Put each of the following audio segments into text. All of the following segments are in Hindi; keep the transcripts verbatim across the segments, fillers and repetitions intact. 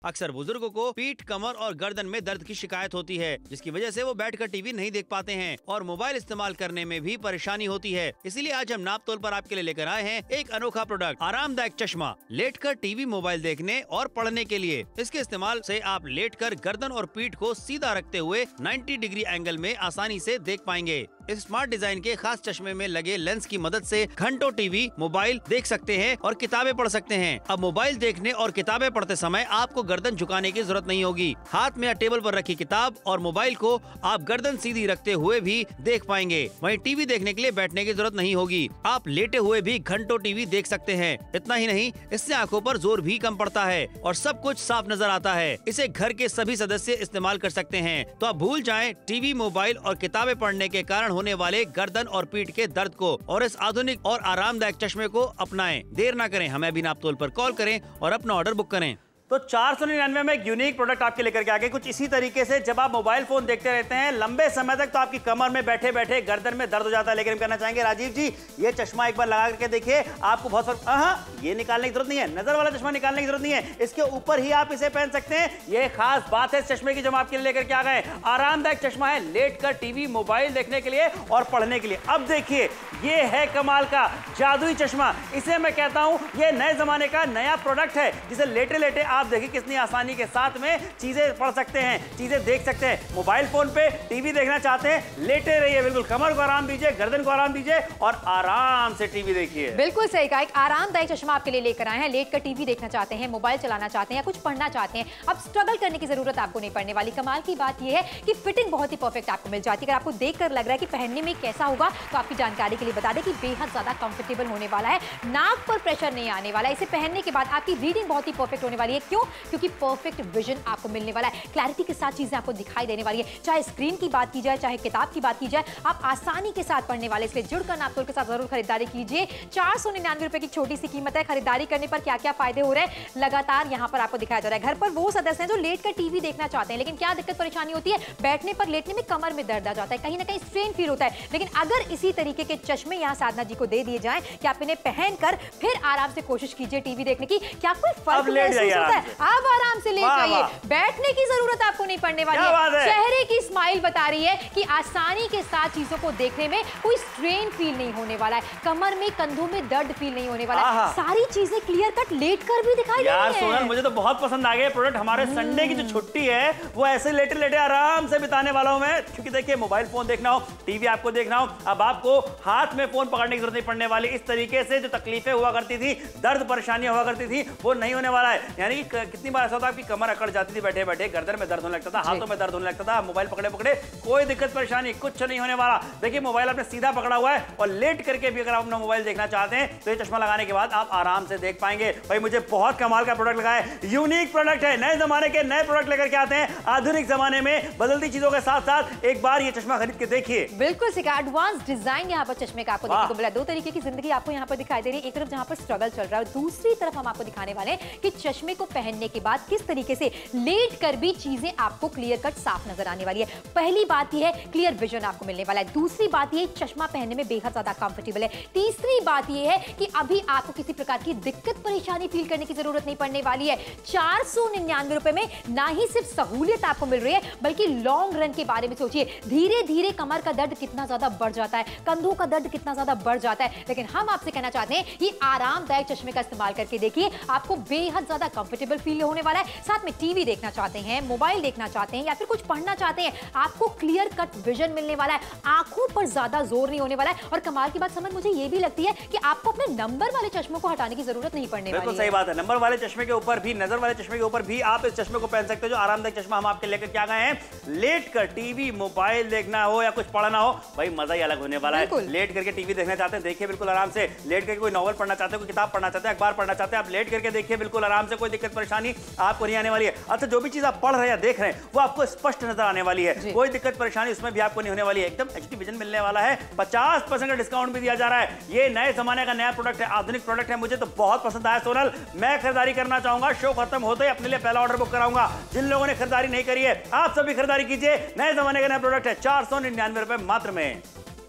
अक्सर बुजुर्गों को पीठ, कमर और गर्दन में दर्द की शिकायत होती है, जिसकी वजह से वो बैठकर टीवी नहीं देख पाते हैं और मोबाइल इस्तेमाल करने में भी परेशानी होती है। इसीलिए आज हम नाप तोल पर आपके लिए लेकर आए हैं एक अनोखा प्रोडक्ट, आरामदायक चश्मा, लेटकर टीवी मोबाइल देखने और पढ़ने के लिए। इसके इस्तेमाल से आप लेटकर गर्दन और पीठ को सीधा रखते हुए नब्बे डिग्री एंगल में आसानी से देख पाएंगे। इस स्मार्ट डिजाइन के खास चश्मे में लगे लेंस की मदद से घंटों टीवी मोबाइल देख सकते हैं और किताबें पढ़ सकते हैं। अब मोबाइल देखने और किताबें पढ़ते समय आपको गर्दन झुकाने की जरूरत नहीं होगी। हाथ में या टेबल पर रखी किताब और मोबाइल को आप गर्दन सीधी रखते हुए भी देख पाएंगे। वहीं टीवी देखने के लिए बैठने की जरूरत नहीं होगी। आप लेटे हुए भी घंटों टीवी देख सकते हैं। इतना ही नहीं, इससे आंखों पर जोर भी कम पड़ता है और सब कुछ साफ नजर आता है। इसे घर के सभी सदस्य इस्तेमाल कर सकते हैं। तो आप भूल जाएं टीवी, मोबाइल और किताबें पढ़ने के कारण होने वाले गर्दन और पीठ के दर्द को और इस आधुनिक और आरामदायक चश्मे को अपनाएं। देर ना करें, हमें अभी नाप तोल पर कॉल करें और अपना ऑर्डर बुक करें। तो चार सौ निन्यानवे में एक यूनिक प्रोडक्ट आपके लेकर के आगे कुछ इसी तरीके से। जब आप मोबाइल फोन देखते रहते हैं लंबे समय तक तो आपकी कमर में बैठे बैठे गर्दन में दर्द हो जाता है। लेकिन हम कहना चाहेंगे राजीव जी, ये चश्मा एक बार लगा करके देखिए, आपको बहुत फर्क। हाँ, ये निकालने की जरूरत नहीं है, नजर वाला चश्मा निकालने की जरूरत नहीं है, इसके ऊपर ही आप इसे पहन सकते हैं। ये खास बात है इस चश्मे की जो हम आपके लिए लेकर के आ गए। आरामदायक चश्मा है, लेट कर टीवी मोबाइल देखने के लिए और पढ़ने के लिए। अब देखिए, ये है कमाल का जादुई चश्मा। इसे मैं कहता हूं ये नए जमाने का नया प्रोडक्ट है, जिसे लेटे लेटे आप देखिए कितनी आसानी के साथ में चीजें पढ़ सकते हैं, चीजें देख सकते हैं। मोबाइल फोन पे टीवी देखना चाहते हैं, लेटे रहिए, बिल्कुल कमर को आराम दीजिए, गर्दन को आराम दीजिए और आराम से टीवी देखिए। बिल्कुल सही कहा, एक आरामदायक चश्मा आपके लिए लेकर आए हैं। लेट कर टीवी देखना चाहते हैं, मोबाइल चलाना चाहते हैं या कुछ पढ़ना चाहते हैं, अब स्ट्रगल करने की जरूरत आपको नहीं पड़ने वाली। कमाल की बात यह है कि फिटिंग बहुत ही परफेक्ट आपको मिल जाती है। अगर आपको देखकर लग रहा है कि पहनने में कैसा होगा, तो आपकी जानकारी के लिए बता दें कि बेहद ज्यादा कंफर्टेबल होने वाला है, नाक पर प्रेशर नहीं आने वाला है। इसे पहनने के बाद आपकी रीडिंग बहुत ही परफेक्ट होने वाली है। क्यों? क्योंकि परफेक्ट विजन आपको मिलने वाला है, क्लैरिटी के साथ चीजें आपको दिखाई देने वाली है। चाहे स्क्रीन की बात की जाए, चाहे किताब की बात की जाए, आप आसानी के साथ पढ़ने वाले। इसलिए जुड़कर नाप तोल के साथ जरूर खरीदारी कीजिए। चार सौ निन्यानवे रुपए की छोटी सी कीमत है। खरीदारी करने पर क्या क्या फायदे हो रहे हैं लगातार यहाँ पर आपको दिखाया जा रहा है। घर पर वो सदस्य हैं जो लेट कर टीवी देखना चाहते हैं, लेकिन क्या दिक्कत परेशानी होती है, बैठने पर लेटने में कमर में दर्द आ जाता है, कहीं ना कहीं स्ट्रेन फील होता है। लेकिन अगर इसी तरीके के चश्मे यहाँ साधना जी को दे दिए जाएं कि आप इन्हें पहनकर फिर आराम से कोशिश कीजिए टीवी देखने की, क्या कोई फर्क महसूस होता है? आप आराम से लेट जाइए, बैठने की जरूरत आपको नहीं पड़ने वाली है। चेहरे की स्माइल बता रही है कि आसानी के साथ चीजों को देखने में कोई स्ट्रेन फील नहीं होने वाला है, कमर में कंधों में दर्द फील नहीं होने वाला है। सारी चीजें क्लियर कट लेट कर भी दिखाई दे रही है। यार सोनल, मुझे तो बहुत पसंद आ गया प्रोडक्ट। हमारे संडे की जो छुट्टी है वो ऐसे लेटे लेटे आराम से बिताने वाला हूं मैं। क्योंकि देखिए, मोबाइल फोन देखना हो, टीवी आपको देखना हो, अब आपको हाथ में फोन पकड़ने की जरूरत नहीं पड़ने वाली। इस तरीके से जो तकलीफें हुआ करती थी, दर्द परेशानियां हुआ करती थी, वो नहीं होने वाला है। यानी कि कितनी बार ऐसा होता है आपकी कमर अकड़ जाती थी, बैठे बैठे गर्दन में दर्द होने लगता था, हाथों में दर्द होने लगता था, मोबाइल पकड़े पकड़े कोई दिक्कत परेशानी कुछ नहीं होने वाला। देखिए, मोबाइल आपने सीधा पकड़ा हुआ है और लेट करके भी अगर आप अपना मोबाइल देखना चाहते हैं तो ये चश्मा लगाने के बाद आप आराम से देख पाएंगे। भाई, मुझे बहुत कमाल का प्रोडक्ट लगा है, यूनिक प्रोडक्ट है। नए जमाने के नए प्रोडक्ट लेकर के आते हैं आधुनिक जमाने में बदलती चीजों के साथ साथ। एक बार ये चश्मा खरीद के देखिए। बिल्कुल सिखा एडवांस डिजाइन यहाँ पर चश्मे का आपको देखने को मिला। दो तरीके की जिंदगी आपको यहाँ पर दिखाई दे रही है। एक तरफ जहाँ पर स्ट्रगल चल रहा है, दूसरी तरफ हम आपको दिखाने वाले हैं कि चश्मे को पहनने के बाद किस तरीके से लेट कर भी चीजें आपको क्लियर कट साफ नजर आने वाली है। पहली बात यह है, क्लियर विजन आपको मिलने वाला है। दूसरी बात यह, चश्मा पहनने में बेहद ज्यादा कंफर्टेबल है। तीसरी बात यह है कि अभी आपको किसी प्रकार की दिक्कत परेशानी फील करने की जरूरत नहीं पड़ने वाली है। चार सौ निन्यानवे रुपए में ना ही सिर्फ सहूलियत आपको मिल रही है, बल्कि लॉन्ग रन के बारे में सोचिए। धीरे धीरे कमर का दर्द कितना ज्यादा बढ़ जाता है, कंधों का दर्द कितना ज्यादा बढ़ जाता है। लेकिन हम आपसे कहना चाहते हैं कि आरामदायक चश्मे का इस्तेमाल करके देखिए, आपको बेहद ज्यादा कंफर्टेबल फील होने वाला है। साथ में टीवी देखना चाहते हैं, मोबाइल देखना चाहते हैं या फिर कुछ पढ़ना चाहते हैं, आपको क्लियर कट विजन मिलने वाला है, आंखों पर ज्यादा जोर नहीं होने वाला है। और कमाल की बात समझ मुझे ये भी लगती है कि आपको अपने नंबर वाले चश्मों को हटाने की जरूरत नहीं पड़ने वाली है। बिल्कुल सही बात है। नंबर वाले चश्मे के ऊपर भी, नजर वाले चश्मे के ऊपर भी आप इस चश्मे को पहन सकते हो। जो आरामदायक चश्मा हम आपके लेकर क्या गए हैं, लेट कर टीवी मोबाइल देखना हो या कुछ पढ़ना हो, भाई मजा ही अलग होने वाला है। लेट करके टीवी देखना चाहते हैं, देखिए बिल्कुल आराम से। लेट करके कोई नॉवल पढ़ना चाहते हैं, कोई किताब पढ़ना चाहते हैं, अखबार पढ़ना चाहते हैं, आप लेट करके देखिए बिल्कुल आराम से, कोई दिक्कत परेशानी आपको नहीं आने वाली है। अच्छा, जो भी चीज आप पढ़ रहे हैं देख रहे हैं वो आपको स्पष्ट नजर आने वाली है, कोई दिक्कत परेशानी उसमें भी आपको नहीं होने वाली है। एकदम एचडी विजन मिलने वाला है। पचास परसेंट का डिस्काउंट भी दिया जा रहा है। ये नए जमाने का नया प्रोडक्ट है, आधुनिक प्रोडक्ट है। मुझे तो बहुत पसंद आया सोनल, मैं खरीदारी करना चाहूंगा। शो खत्म होते ही अपने लिए पहला ऑर्डर बुक कराऊंगा। जिन लोगों ने खरीदारी नहीं करी है, आप सभी खरीदारी कीजिए। नए जमाने का नया प्रोडक्ट है, चार सौ निन्यानवे रुपए मात्र में।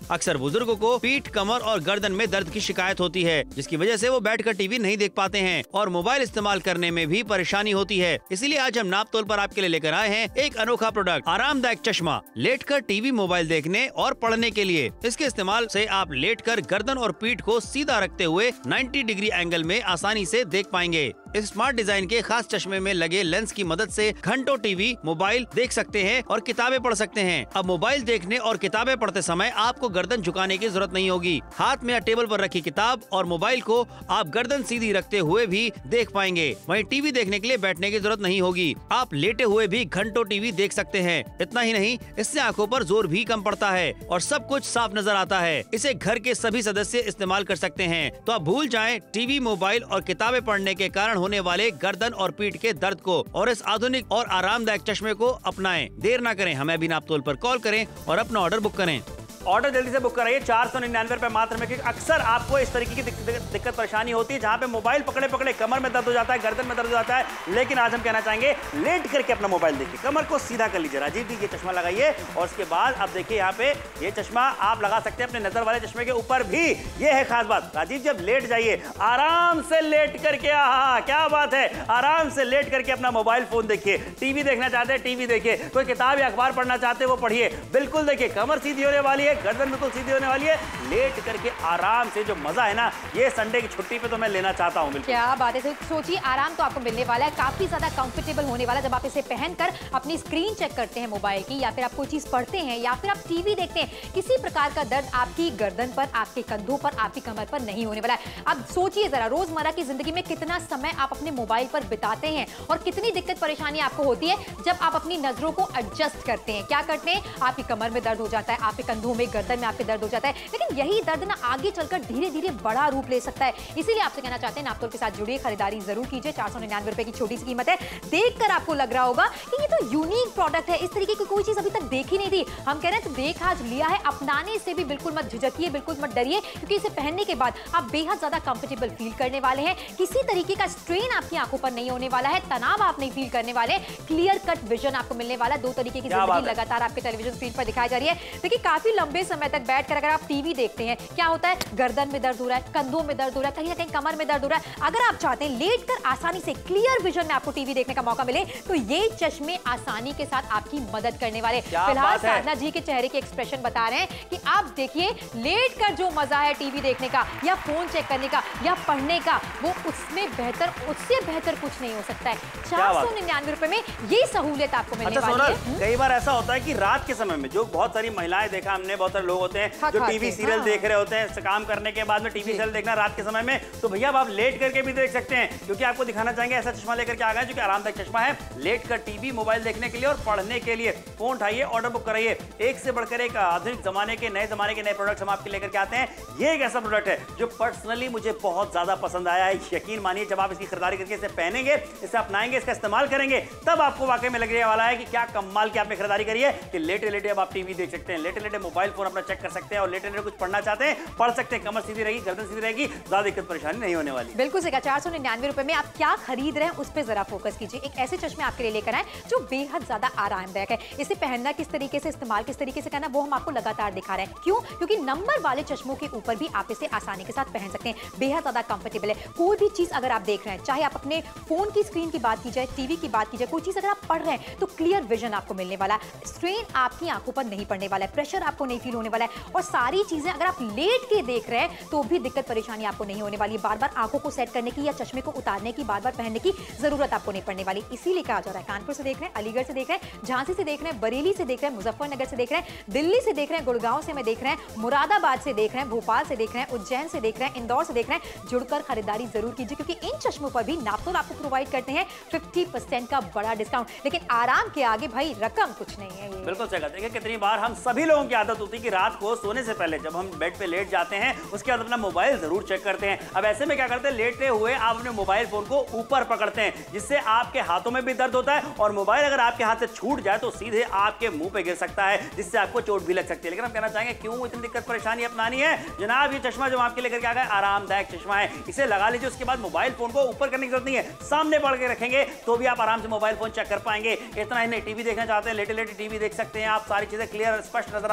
अक्सर बुजुर्गों को पीठ, कमर और गर्दन में दर्द की शिकायत होती है, जिसकी वजह से वो बैठकर टीवी नहीं देख पाते हैं और मोबाइल इस्तेमाल करने में भी परेशानी होती है। इसीलिए आज हम नाप तोल पर आपके लिए लेकर आए हैं एक अनोखा प्रोडक्ट, आरामदायक चश्मा, लेटकर टीवी, मोबाइल देखने और पढ़ने के लिए। इसके इस्तेमाल से आप लेटकर गर्दन और पीठ को सीधा रखते हुए नब्बे डिग्री एंगल में आसानी से देख पाएंगे। इस स्मार्ट डिजाइन के खास चश्मे में लगे लेंस की मदद से घंटों टीवी, मोबाइल देख सकते हैं और किताबें पढ़ सकते हैं। अब मोबाइल देखने और किताबें पढ़ते समय आपको गर्दन झुकाने की जरूरत नहीं होगी। हाथ में या टेबल पर रखी किताब और मोबाइल को आप गर्दन सीधी रखते हुए भी देख पाएंगे। वहीं टीवी देखने के लिए बैठने की जरूरत नहीं होगी। आप लेटे हुए भी घंटों टीवी देख सकते हैं। इतना ही नहीं, इससे आंखों पर जोर भी कम पड़ता है और सब कुछ साफ नजर आता है। इसे घर के सभी सदस्य इस्तेमाल कर सकते हैं। तो आप भूल जाएं टीवी, मोबाइल और किताबें पढ़ने के कारण होने वाले गर्दन और पीठ के दर्द को और इस आधुनिक और आरामदायक चश्मे को अपनाएं। देर ना करें, हमें अभी नाप तोल पर कॉल करें और अपना ऑर्डर बुक करें। ऑर्डर जल्दी से बुक कराइए। चार सौ निन्यानवे रुपए मात्र में, क्योंकि अक्सर आपको इस तरीके की दिक्कत परेशानी होती है जहां पे मोबाइल पकड़े पकड़े कमर में दर्द हो जाता है, गर्दन में दर्द हो जाता है। लेकिन आज हम कहना चाहेंगे लेट करके अपना मोबाइल देखिए, कमर को सीधा कर लीजिए। राजीव जी, ये चश्मा लगाइए और उसके बाद आप देखिए यहाँ पे ये चश्मा आप लगा सकते हैं अपने नजर वाले चश्मे के ऊपर भी। ये है खास बात। राजीव जी, अब लेट जाइए, आराम से लेट करके, आहा क्या बात है, आराम से लेट करके अपना मोबाइल फोन देखिए। टीवी देखना चाहते हैं टीवी देखिए, कोई किताब या अखबार पढ़ना चाहते हैं वो पढ़िए। बिल्कुल देखिए, कमर सीधी होने वाली है, गर्दन बिल्कुल सीधी होने वाली है। लेट करके आराम से जो मजा है ना, ये संडे की छुट्टी पे तो मैं लेना चाहता हूं। बिल्कुल क्या बात है। सोचिए, आराम तो आपको मिलने वाला है, काफी ज्यादा कंफर्टेबल होने वाला है। जब आप इसे पहनकर अपनी स्क्रीन चेक करते हैं मोबाइल की, या फिर आप कोई चीज पढ़ते हैं, या फिर आप टीवी देखते हैं, किसी प्रकार का दर्द आपकी गर्दन पर, आपके कंधों पर, आपकी कमर पर नहीं होने वाला है। अब सोचिए जरा, रोजमर्रा की जिंदगी में कितना समय आप अपने मोबाइल पर बिताते हैं और कितनी दिक्कत परेशानी आपको होती है जब आप अपनी नजरों को एडजस्ट करते हैं। क्या करते हैं, आपकी कमर में दर्द हो जाता है, आपके कंधों में, गर्दन में आपके दर्द हो जाता है। लेकिन यही दर्द ना आगे चलकर धीरे धीरे बड़ा रूप ले सकता है। इसीलिए आपसे कहना चाहते हैं, नापतोल के साथ जुड़िए, खरीदारी जरूर कीजिए। चार सौ निन्यानवे रुपए की छोटी सी कीमत है। देखकर आपको लग रहा होगा कि ये तो यूनिक प्रोडक्ट है, इस तरीके की कोई चीज अभी तक देखी नहीं थी। हम कह रहे हैं तो देख आज लिया है, अपनाने से भी बिल्कुल मत झिझकिए, बिल्कुल मत डरिए, क्योंकि इसे पहनने के बाद आप बेहद ज्यादा कंफर्टेबल फील करने वाले हैं। किसी तरीके का स्ट्रेन आपकी आंखों पर नहीं होने वाला है, तनाव आप नहीं फील करने वाले, क्लियर कट विजन आपको मिलने वाला। दो तरीके की जिंदगी लगातार आपके टेलीविजन स्क्रीन पर दिखाई जा रही है। देखिए, काफी लंबे समय तक बैठकर अगर आप टीवी देखते हैं, क्या होता है, गर्दन में दर्द हो रहा है, कंधों में दर्द हो रहा है, कहीं ना कहीं कमर में दर्द हो रहा है। अगर आप चाहते हैं लेटकर आसानी से क्लियर विजन में आपको टीवी देखने का मौका मिले, तो ये चश्मे आसानी के साथ आपकी मदद करने वाले। फिलहाल साधना जी के चेहरे के एक्सप्रेशन बता रहे हैं कि आप देखिए, लेटकर जो मजा है टीवी देखने का या फोन चेक करने का या पढ़ने का, वो उसमें बेहतर, उससे बेहतर कुछ नहीं हो सकता है। चार सौ निन्यानवे रुपए में ये सहूलियत आपको मिलने अच्छा, वाली है। कई बार ऐसा होता है कि रात के समय में जो बहुत सारी महिलाएं, देखा हमने, बहुत सारे लोग होते हैं जो टीवी सीरियल देख रहे होते हैं, काम करने के बाद में टीवी सीरियल देखना रात के समय में, तो भैया आप लेट करके भी देख सकते हैं। क्योंकि आपको दिखाना चाहेंगे ऐसा चश्मा लेकर के आ गए जो कि आरामदायक चश्मा है, लेट कर टीवी, मोबाइल देखने के लिए और पढ़ने के लिए। फोन उठाइए, ऑर्डर बुक कराइए। एक से बढ़कर एक आधुनिक जमाने के, नए जमाने के नए प्रोडक्ट्स हम आपके लेकर के आते हैं। ये एक ऐसा प्रोडक्ट है जो पर्सनली मुझे बहुत ज्यादा पसंद आया है। यकीन मानिए, जब आप इसकी खरीदारी करके इसे पहनेंगे, इसे अपनाएंगे, इसका इस्तेमाल करेंगे, तब आपको वाकई में लगने वाला है कि क्या कमाल की आपने खरीदारी करी है कि लेटे लेटे अब आप टीवी देख सकते हैं, लेटे लेटे मोबाइल फोन अपना चेक कर सकते हैं और लेटे लेटे कुछ पढ़ना चाहते हैं, पढ़ सकते हैं। कमर सीधी रहेगी, गर्दन सीधी रहेगी, ज्यादा दिक्कत परेशानी नहीं होने वाली। बिल्कुल सही कहा। चार सौ निन्यानवे रुपए में आप क्या खरीद रहे हैं उस पर जरा फोकस कीजिए। एक ऐसे चश्मे आपके लिए लेकर आए जो बेहद ज्यादा आरामदायक है। इसे पहनना किस तरीके से, इस्तेमाल किस तरीके से करना, वो हम आपको लगातार दिखा रहे हैं। क्यों? क्योंकि नंबर वाले चश्मों के ऊपर भी आप इसे आसानी के साथ पहन सकते हैं। बेहद ज्यादा कंफर्टेबल है। कोई भी चीज अगर आप देख रहे हैं, चाहे आप अपने फोन की स्क्रीन की बात की जाए, टीवी की बात की जाए, कोई चीज अगर आप पढ़ रहे हैं, तो क्लियर विजन आपको मिलने वाला है। स्ट्रेन आपकी आंखों पर नहीं पड़ने वाला है, प्रेशर आपको नहीं फील होने वाला है। और सारी चीजें अगर आप लेट के देख रहे हैं तो भी दिक्कत परेशानी आपको नहीं होने वाली। बार बार आंखों को सेट करने की या चश्मे को उतारने की, बार बार पहनने की जरूरत आपको नहीं पड़ने वाली। इसीलिए कहा जा रहा है, कानपुर से देख रहे हैं, अलीगढ़ से देख रहे हैं, झांसी से देख रहे हैं, बरेली से देख रहे हैं, मुजफ्फरनगर से देख रहे हैं, दिल्ली से देख रहे हैं, गुड़गांव से मैं देख रहे हैं, मुरादाबाद से देख रहे हैं, भोपाल से देख रहे हैं, उज्जैन से देख रहे हैं, इंदौर से देख रहे हैं, जुड़कर खरीदारी जरूर कीजिए, क्योंकि इन चश्मों पर भी नापतोल आपको प्रोवाइड करते हैं पचास परसेंट का बड़ा डिस्काउंट। लेकिन आराम के आगे भाई रकम कुछ नहीं है। बिल्कुल सही। देखिए, कितनी बार हम सभी लोगों की आदत होती है कि रात को सोने से पहले जब हम बेड पे लेट जाते हैं, उसके बाद अपना मोबाइल जरूर चेक करते हैं। अब ऐसे में क्या करते हैं, लेटते हुए आप अपने मोबाइल फोन को ऊपर पकड़ते हैं, जिससे आपके हाथों में भी दर्द होता है और मोबाइल अगर आपके हाथ से छूट जाए तो सीधे आपके मुंह पे गिर सकता है, जिससे आपको चोट भी लग सकती है। लेकिन हम कहना चाहेंगे, क्यों इतनी दिक्कत परेशानी अपनानी है जनाब? ये चश्मा जो आपके लेकर के आ गए, आरामदायक चश्मा है, इसे लगा लीजिए। उसके बाद मोबाइल फोन को ऊपर करने की जरूरत नहीं है, सामने पड़ के रखेंगे तो भी आप आराम से मोबाइल फोन चेक कर पाएंगे। इतना ही नहीं, टीवी देखना चाहते हैं, लेटे लेटे टीवी देख सकते हैं आप, सारी चीजें क्लियर स्पष्ट नजर आने वाली हैं।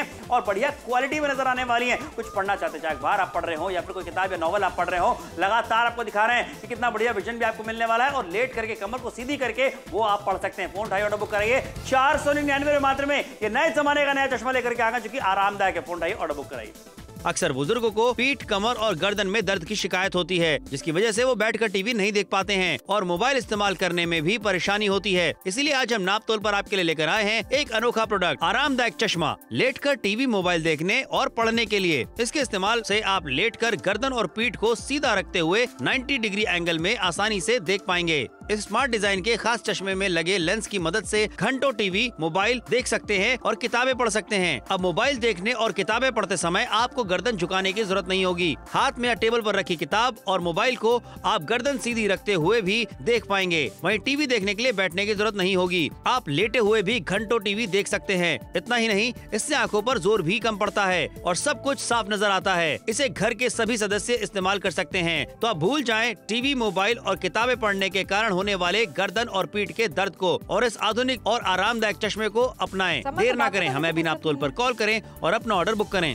हैं और बढ़िया क्वालिटी में नजर आने वाली है। कुछ पढ़ना चाहते हैं, चाहे अखबार आप पढ़ रहे हो या फिर कोई किताब या नॉवल आप पढ़ रहे हो, लगातार आपको दिखा रहे हैं कि कितना बढ़िया विजन भी आपको मिलने वाला है और लेट करके कमर को सीधी करके वो आप पढ़ सकते हैं। फोन उठाइए, ऑर्डर बुक कराइए चार सौ निन्यानवे में मात्र में। ये नए जमाने का नया चश्मा लेकर के आ गए जो कि आरामदायक है। फोन उठाइए, ऑर्डर बुक कराइए। अक्सर बुजुर्गों को पीठ, कमर और गर्दन में दर्द की शिकायत होती है, जिसकी वजह से वो बैठकर टीवी नहीं देख पाते हैं और मोबाइल इस्तेमाल करने में भी परेशानी होती है। इसीलिए आज हम नाप तोल पर आपके लिए लेकर आए हैं एक अनोखा प्रोडक्ट, आरामदायक चश्मा, लेटकर टीवी, मोबाइल देखने और पढ़ने के लिए। इसके इस्तेमाल से आप लेटकर गर्दन और पीठ को सीधा रखते हुए नब्बे डिग्री एंगल में आसानी से देख पाएंगे। इस स्मार्ट डिजाइन के खास चश्मे में लगे लेंस की मदद से घंटों टीवी, मोबाइल देख सकते हैं और किताबें पढ़ सकते हैं। अब मोबाइल देखने और किताबें पढ़ते समय आपको गर्दन झुकाने की जरूरत नहीं होगी। हाथ में या टेबल पर रखी किताब और मोबाइल को आप गर्दन सीधी रखते हुए भी देख पाएंगे। वहीं टीवी देखने के लिए बैठने की जरूरत नहीं होगी। आप लेटे हुए भी घंटों टीवी देख सकते हैं। इतना ही नहीं, इससे आंखों पर जोर भी कम पड़ता है और सब कुछ साफ नजर आता है। इसे घर के सभी सदस्य इस्तेमाल कर सकते हैं। तो आप भूल जाएं टीवी, मोबाइल और किताबें पढ़ने के कारण होने वाले गर्दन और पीठ के दर्द को और इस आधुनिक और आरामदायक चश्मे को अपनाएं। देर ना करें, हमें भी नाप तोल पर कॉल करें और अपना ऑर्डर बुक करें।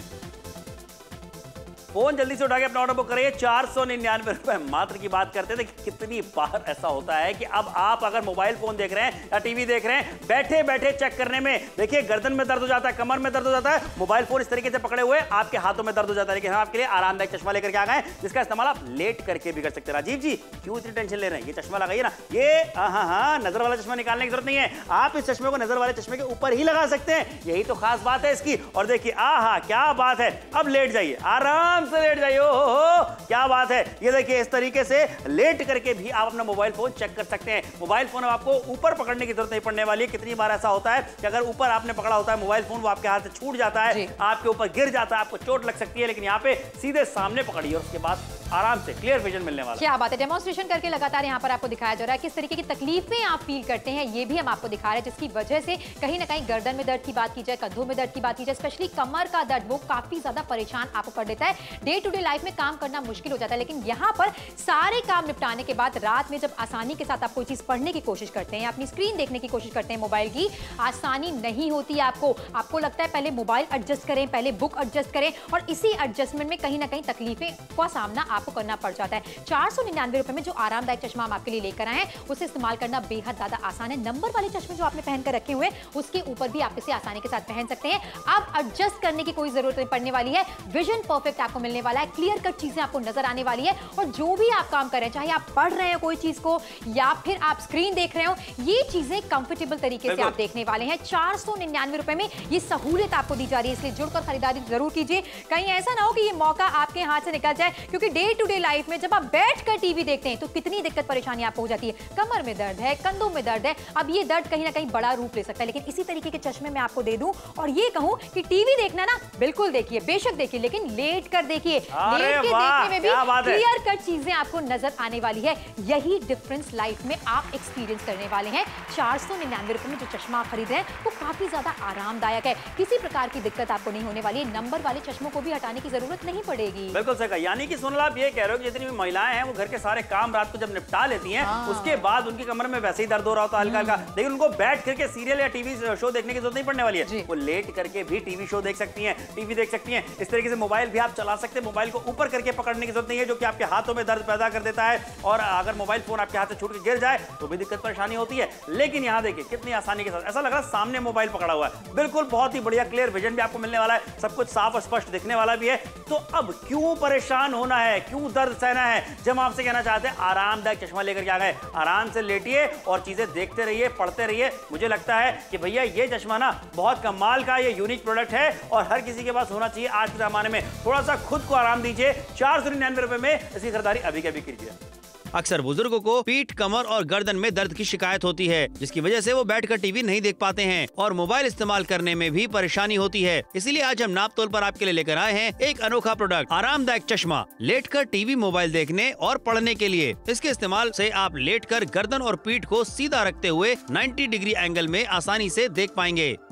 फोन जल्दी से उठा के अपना ऑर्डर बुक करिए। चार सौ निन्यानवे रुपए मात्र की बात करते थे। कितनी बार ऐसा होता है कि अब आप अगर मोबाइल फोन देख रहे हैं या टीवी देख रहे हैं, बैठे बैठे चेक करने में देखिए गर्दन में दर्द हो जाता है, कमर में दर्द हो जाता है, मोबाइल फोन इस तरीके से पकड़े हुए आपके हाथों में दर्द हो जाता है। लेकिन हम आपके लिए आरामदायक चश्मा लेकर के आ गए जिसका इस्तेमाल आप लेट करके भी कर सकते हैं। राजीव जी क्यों इतनी टेंशन ले रहे हैं? ये चश्मा लगाइए ना, ये हाँ हाँ नजर वाला चश्मा निकालने की जरूरत नहीं है। आप इस चश्मे को नजर वाले चश्मे के ऊपर ही लगा सकते हैं। यही तो खास बात है इसकी। और देखिए आहा क्या बात है। अब लेट जाइए, आराम से लेट जाइए। हो क्या बात है। ये देखिए इस तरीके से लेट करके भी आप अपना मोबाइल फोन चेक कर सकते हैं। मोबाइल फोन आपको ऊपर पकड़ने की जरूरत नहीं पड़ने वाली है। कितनी बार ऐसा होता है कि अगर ऊपर आपने पकड़ा होता है मोबाइल फोन, वो आपके हाथ से छूट जाता है, आपके ऊपर गिर जाता है, आपको चोट लग सकती है। लेकिन यहाँ पे सीधे सामने पकड़िए और उसके बाद आराम से क्लियर विजन मिलने वाला। क्या बात है। डेमोन्स्ट्रेशन करके लगातार यहाँ पर आपको दिखाया जा रहा है किस तरीके की तकलीफें आप फील करते हैं, ये भी हम आपको दिखा रहे हैं, जिसकी वजह से कहीं ना कहीं गर्दन में दर्द की बात की जाए, कंधों में दर्द की बात की जाए, स्पेशली कमर का दर्द वो काफी ज्यादा परेशान आपको कर देता है। डे टू डे लाइफ में काम करना मुश्किल हो जाता है। लेकिन यहाँ पर सारे काम निपटाने के बाद रात में जब आसानी के साथ आप कोई चीज पढ़ने की कोशिश करते हैं, अपनी स्क्रीन देखने की कोशिश करते हैं मोबाइल की, आसानी नहीं होती है आपको। आपको लगता है पहले मोबाइल एडजस्ट करें, पहले बुक एडजस्ट करें और इसी एडजस्टमेंट में कहीं ना कहीं तकलीफें का सामना आपको करना पड़ जाता है। चार सौ निन्यानवे रुपए में जो आरामदायक चश्मा हम आपके लिए लेकर आए हैं उसे इस्तेमाल करना बेहद ज्यादा आसान है। नंबर वाले चश्मे जो आपने पहन कर रखे हुए उसके ऊपर भी आप इसे आसानी के साथ पहन सकते हैं। अब एडजस्ट करने की कोई जरूरत नहीं पड़ने वाली है। विजन परफेक्ट आपको मिलने वाला है, क्लियर कट चीजें आपको नजर आने वाली है और जो भी आप काम कर रहे हैं, चाहे आप पढ़ रहे हैं कोई चीज को या फिर आप स्क्रीन देख रहे हो, ये चीजें कंफर्टेबल तरीके से आप देखने वाले हैं। चार सौ निन्यानवे रुपए में ये सहूलियत आपको दी जा रही है, इसलिए जुड़कर खरीदारी जरूर कीजिए। कहीं ऐसा ना हो कि ये मौका आपके हाथ से निकल जाए, क्योंकि डे टू डे लाइफ में जब आप बैठकर टीवी देखते हैं तो कितनी दिक्कत परेशानी आपको हो जाती है। कमर में दर्द है, कंधों में दर्द है, अब ये दर्द कहीं ना कहीं बड़ा रूप ले सकता है। लेकिन इसी तरीके के चश्मे मैं आपको दे दूं और ये कहूं कि टीवी देखना ना बिल्कुल देखिए, बेशक देखिए, लेकिन लेट कर देखिए। लेट के देखने में भी क्लियर कट चीजें आपको नजर आने वाली है। यही डिफरेंस लाइफ में आप एक्सपीरियंस करने वाले हैं। चार सौ निन्यानवे रुपए में जो चश्मा आप खरीद रहे हैं वो काफी ज्यादा आरामदायक है। किसी प्रकार की दिक्कत आपको नहीं होने वाली है। नंबर वाले चश्मों को भी हटाने की जरूरत नहीं पड़ेगी। बिल्कुल सही। यानी कि सोनल आप ये कह रहे हो कि जितनी भी महिलाएं हैं वो घर के सारे काम रात को जब निपटा लेती हैं, उसके बाद उनकी कमर में वैसे ही दर्द हो रहा होता है हल्का हल्का, लेकिन उनको बैठ करके सीरियल या टीवी शो देखने की जरूरत नहीं पड़ने वाली है। वो लेट करके भी टीवी शो देख सकती हैं, टीवी देख सकती हैं। इस तरीके से मोबाइल भी आप चला सकते हैं। मोबाइल को ऊपर करके पकड़ने की जरूरत नहीं है, जो कि आपके हाथों में दर्द पैदा कर देता है। और अगर मोबाइल फोन आपके हाथ से छूट के गिर जाए तो भी दिक्कत परेशानी होती है। लेकिन यहाँ देखिए कितनी आसानी के साथ, ऐसा लग रहा है सामने मोबाइल पकड़ा हुआ है। बिल्कुल बहुत ही बढ़िया क्लियर विजन भी आपको मिलने वाला है, सब कुछ साफ और स्पष्ट दिखने वाला भी है। तो अब क्यों परेशान होना है, क्यों दर्द सहना है, जब आपसे कहना चाहते हैं आरामदायक चश्मा लेकर के आ गए। आराम से लेटिए और चीजें देखते रहिए, पढ़ते रहिए। मुझे लगता है कि भैया ये चश्मा ना बहुत कमाल का, ये यूनिक प्रोडक्ट है और हर किसी के पास होना चाहिए आज के जमाने में। थोड़ा सा खुद को आराम दीजिए। चार सौ निन्यानवे रुपए में इसकी खरीदारी अभी के अभी कीजिए। अक्सर बुजुर्गों को पीठ, कमर और गर्दन में दर्द की शिकायत होती है, जिसकी वजह से वो बैठकर टीवी नहीं देख पाते हैं और मोबाइल इस्तेमाल करने में भी परेशानी होती है। इसीलिए आज हम नाप तोल पर आपके लिए लेकर आए हैं एक अनोखा प्रोडक्ट, आरामदायक चश्मा, लेटकर टीवी, मोबाइल देखने और पढ़ने के लिए। इसके इस्तेमाल से आप लेटकर गर्दन और पीठ को सीधा रखते हुए नब्बे डिग्री एंगल में आसानी से देख पाएंगे।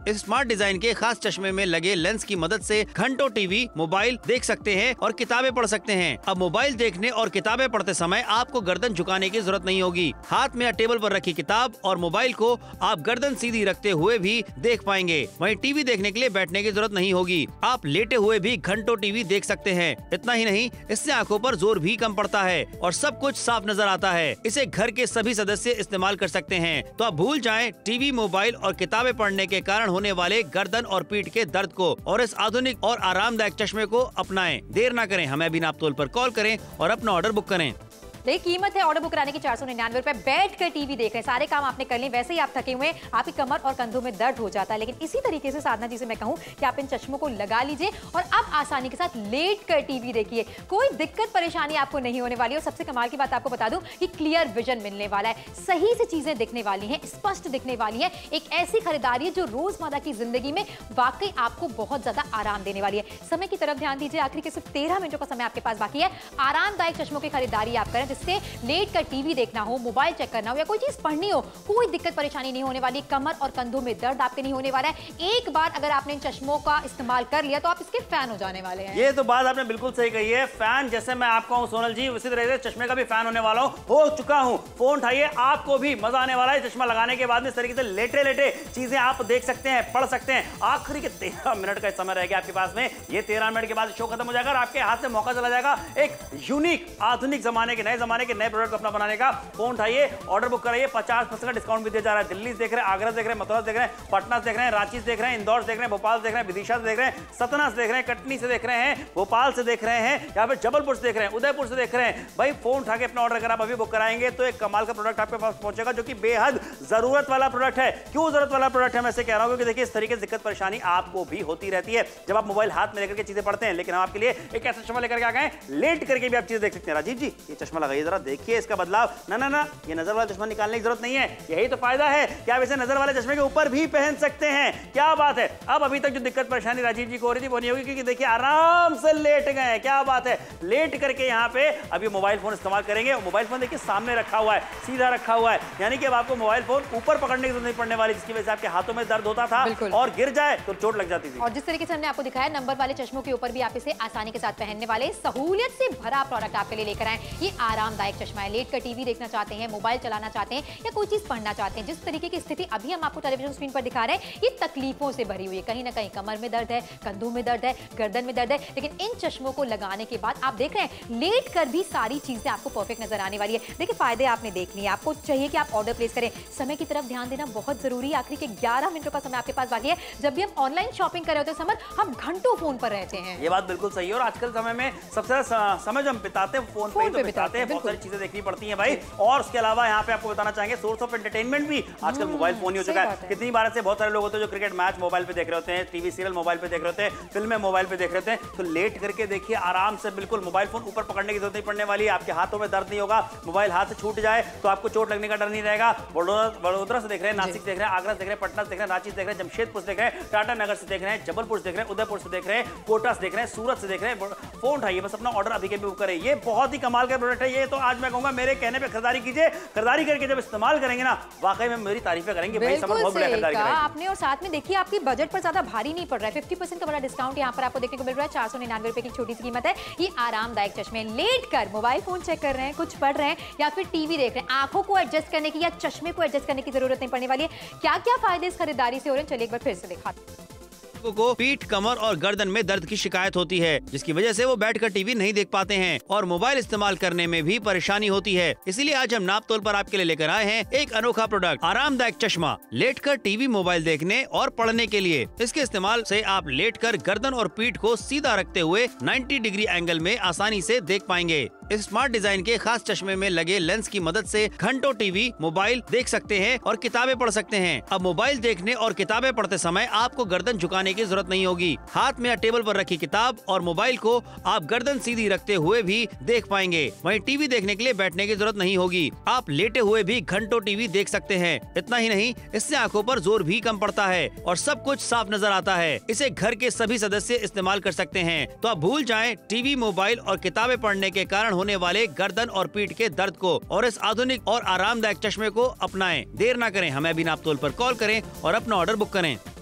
इस स्मार्ट डिजाइन के खास चश्मे में लगे लेंस की मदद से घंटों टीवी, मोबाइल देख सकते हैं और किताबें पढ़ सकते हैं। अब मोबाइल देखने और किताबें पढ़ते समय आपको गर्दन झुकाने की जरूरत नहीं होगी। हाथ में या टेबल पर रखी किताब और मोबाइल को आप गर्दन सीधी रखते हुए भी देख पाएंगे। वहीं टीवी देखने के लिए बैठने की जरूरत नहीं होगी। आप लेटे हुए भी घंटों टीवी देख सकते हैं। इतना ही नहीं, इससे आंखों पर जोर भी कम पड़ता है और सब कुछ साफ नजर आता है। इसे घर के सभी सदस्य इस्तेमाल कर सकते हैं। तो आप भूल जाएं टीवी, मोबाइल और किताबें पढ़ने के कारण होने वाले गर्दन और पीठ के दर्द को और इस आधुनिक और आरामदायक चश्मे को अपनाएं। देर ना करें, हमें अभी नापतोल पर कॉल करें और अपना ऑर्डर बुक करें। देखिए कीमत है ऑर्डर बुक कराने की चार सौ निन्यानवे रुपए। बैठ कर टीवी देख रहे हैं, सारे काम आपने कर लिए, वैसे ही आप थके हुए हैं, आपकी कमर और कंधों में दर्द हो जाता है। लेकिन इसी तरीके से साधना जी से मैं कहूं कि आप इन चश्मों को लगा लीजिए और आप आसानी के साथ लेट कर टीवी देखिए। कोई दिक्कत परेशानी आपको नहीं होने वाली। और सबसे कमाल की बात आपको बता दूं कि क्लियर विजन मिलने वाला है, सही से चीजें दिखने वाली हैं, स्पष्ट दिखने वाली है। एक ऐसी खरीदारी है जो रोजमर्रा की जिंदगी में वाकई आपको बहुत ज्यादा आराम देने वाली है। समय की तरफ ध्यान दीजिए, आखिरी के सिर्फ तेरह मिनटों का समय आपके पास बाकी है। आरामदायक चश्मों की खरीदारी आप करें जिससे लेट का टीवी देखना हो, मोबाइल चेक करना हो या कोई चीज पढ़नी हो, कोई दिक्कत परेशानी नहीं होने वाली। कमर और कंधों में दर्द आपके नहीं होने वाला है। एक बार अगर आपने इन चश्मों का इस्तेमाल कर लिया तो आप इसके फैन हो जाने वाले हैं। ये तो बात आपने बिल्कुल सही कही है। फैन जैसे मैं आपका हूं सोनल जी, उसी तरह से चश्मे का भी फैन होने वाला हूं, हो चुका हूं। फोन उठाइए, आपको भी मजा आने वाला है। चश्मा लगाने के बाद में इस तरीके से लेटे लेटे चीजें आप देख सकते हैं, पढ़ सकते हैं। आखिरी के तेरह मिनट का समय रह गया आपके पास में। ये तेरह मिनट के बाद शो खत्म हो जाएगा और आपके हाथ से मौका चला जाएगा एक यूनिक आधुनिक जमाने के, नए जमाने के नए प्रोडक्ट अपना बनाने का। फोन उठाइए, ऑर्डर बुक कराइए, पचास परसेंट का डिस्काउंट भी दिया जा रहा है। दिल्ली से देख रहे हैं, आगरा से देख रहे हैं, मथुरा से देख रहे हैं, पटना से देख रहे हैं, रांची से देख रहे हैं, इंदौर से देख रहे हैं, भोपाल से देख रहे हैं, विदिशा से देख रहे हैं, सतना से देख रहे हैं, कटनी से देख रहे हैं, भोपाल से देख रहे हैं, यहाँ पे जबलपुर से देख रहे हैं, उदयपुर से देख रहे हैं। भाई फोन उठा के अपना ऑर्डर अगर आप अभी बुक कराएंगे तो एक कमाल का प्रोडक्ट आपके पास पहुंचेगा जो कि बेहद जरूरत वाला प्रोडक्ट है। क्यों जरूरत वाला प्रोडक्ट है मैं से कह रहा हूं क्योंकि देखिए इस तरीके से दिक्कत परेशानी आपको भी होती रहती है जब आप मोबाइल हाथ में लेकर के चीजें पढ़ते हैं। लेकिन हम आपके लिए एक ऐसा चश्मा लेकर के आ गए, लेट करके भी आप चीजें देख सकते हैं। राजीव जी, ये चश्मा लगाइए जरा, देखिए इसका बदलाव। ना ना ना, ये नजर वाला चश्मा निकालने की जरूरत नहीं है। यही तो फायदा है कि आप इसे नजर वाले चश्मे के ऊपर भी पहन सकते हैं। क्या बात है। अब अभी तक जो दिक्कत परेशानी राजीव जी को हो रही थी वो नहीं होगी क्योंकि देखिए आराम से लेट गए। क्या बात है, लेट करके यहाँ पे अभी मोबाइल फोन इस्तेमाल करेंगे। मोबाइल फोन देखिए सामने रखा हुआ है, सीधा रखा हुआ है, यानी कि अब आपको मोबाइल फोन ऊपर पकड़ने की जरूरत नहीं पड़ने वाली, जिसकी वजह से आपके हाथों में दर्द होता था और गिर जाए तो चोट लग जाती थी। और जिस तरीके से हमने आपको दिखाया नंबर वाले चश्मों के ऊपर भी आप इसे आसानी के साथ पहनने वाले सहूलियत से भरा प्रोडक्ट आपके लिए लेकर आए। ये आरामदायक चश्मा है। लेट कर टीवी देखना चाहते हैं, मोबाइल चलाना चाहते हैं या कोई चीज पढ़ना चाहते हैं, जिस तरीके की स्थिति अभी हम आपको टेलीविजन स्क्रीन पर दिखा रहे हैं ये तकलीफों से भरी हुई है। कहीं ना कहीं कमर में दर्द है, कंधों में दर्द है, गर्दन में दर्द है, लेकिन इन चश्मों को लगाने के बाद आप देख रहे हैं लेट कर भी सारी चीजें आपको परफेक्ट नजर आने वाली है। देखिए फायदे आपने देख लिए, आपको चाहिए कि आप ऑर्डर प्लेस करें। समय की तरफ ध्यान देना बहुत जरूरी है। आखिरी के ग्यारह मिनटों का समय आपके पास बाकी है। जब भी हम ऑनलाइन शॉपिंग कर रहे होते हैं समर, हम घंटों फोन पर रहते हैं। ये बात बिल्कुल सही है और आजकल समय में सबसे ज्यादा समय जो हम बिताते हैं फोन पे, पे तो बिताते हैं। बहुत सारी चीजें देखनी पड़ती हैं भाई। और उसके अलावा यहाँ पे आपको बताना चाहेंगे सोर्स ऑफ एंटरटेनमेंट भी आजकल मोबाइल फोन ही हो चुका है। कितनी बार से बहुत सारे लोग होते हैं जो क्रिकेट मैच मोबाइल पे देख रहे होते हैं, टीवी सीरियल मोबाइल पे देख रहे होते हैं, फिल्में मोबाइल पे देख रहे होते हैं। तो लेट करके देखिए आराम से, बिल्कुल मोबाइल फोन ऊपर पकड़ने की जरूरत नहीं पड़ने वाली है। आपके हाथों में दर्द नहीं होगा। मोबाइल हाथ से छूट जाए तो आपको चोट लगने का डर नहीं रहेगा। वडोदरा से देख रहे हैं, नासिक देख रहे हैं, आगरा से देख रहे हैं, पटना से देख रहे हैं, रांची से देख रहे हैं, जमशेदपुर से देख रहे हैं, टाटा नगर से देख रहे हैं, जबलपुर से देख रहे हैं, उदयपुर से देख रहे हैं, कोटा से देख रहे हैं, सूरत से देख रहे हैं। फोन उठाइए, बस अपना ऑर्डर अभी के भी बुक करें। ये बहुत ही कमाल का प्रोडक्ट है। ये तो आज मैं कहूंगा मेरे कहने पे खरीदारी कीजिए। खरीदारी करके जब इस्तेमाल करेंगे ना वाकई में मेरी तारीफें करेंगे। भाई समझ बहुत बढ़िया खरीदारी करेंगे आपने। और साथ में देखिए आपकी बजट पर ज्यादा भारी नहीं पड़ रहा है। पचास परसेंट का बड़ा डिस्काउंट यहाँ पर आपको देखने को मिल रहा है। चार सौ निन्यानवे रुपए की छोटी सी कीमत है। ये आरामदायक चश्मे लेट कर मोबाइल फोन चेक कर रहे हैं, कुछ पढ़ रहे हैं या फिर टीवी देख रहे हैं, आंखों को एडजस्ट करने की या चश्मे को एडजस्ट करने की जरूरत नहीं पड़ने वाली है। क्या क्या फायदे इस खरीदारी से हो रहे हैं चलिए एक बार फिर से दिखाते हैं। को पीठ, कमर और गर्दन में दर्द की शिकायत होती है जिसकी वजह से वो बैठकर टीवी नहीं देख पाते हैं और मोबाइल इस्तेमाल करने में भी परेशानी होती है। इसीलिए आज हम नाप तोल पर आपके लिए लेकर आए हैं एक अनोखा प्रोडक्ट, आरामदायक चश्मा, लेटकर टीवी, मोबाइल देखने और पढ़ने के लिए। इसके इस्तेमाल से आप लेटकर गर्दन और पीठ को सीधा रखते हुए नब्बे डिग्री एंगल में आसानी से देख पाएंगे। इस स्मार्ट डिजाइन के खास चश्मे में लगे लेंस की मदद से घंटों टीवी, मोबाइल देख सकते हैं और किताबें पढ़ सकते हैं। अब मोबाइल देखने और किताबें पढ़ते समय आपको गर्दन झुकाने की जरूरत नहीं होगी। हाथ में या टेबल पर रखी किताब और मोबाइल को आप गर्दन सीधी रखते हुए भी देख पाएंगे। वहीं टीवी देखने के लिए बैठने की जरूरत नहीं होगी। आप लेटे हुए भी घंटों टीवी देख सकते हैं। इतना ही नहीं, इससे आंखों पर जोर भी कम पड़ता है और सब कुछ साफ नजर आता है। इसे घर के सभी सदस्य इस्तेमाल कर सकते हैं। तो आप भूल जाएं टीवी, मोबाइल और किताबें पढ़ने के कारण होने वाले गर्दन और पीठ के दर्द को और इस आधुनिक और आरामदायक चश्मे को अपनाएं। देर ना करें, हमें अभी नाप तोल पर कॉल करें और अपना ऑर्डर बुक करें।